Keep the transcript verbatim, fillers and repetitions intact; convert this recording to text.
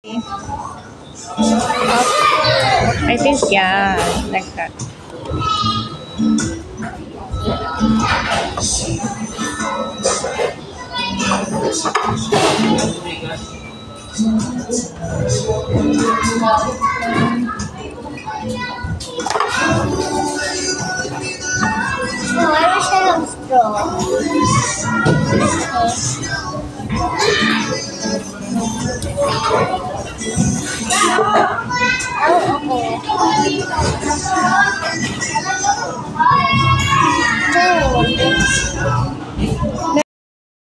I think yeah, like that. Oh, I wish I have straw. Oh, okay.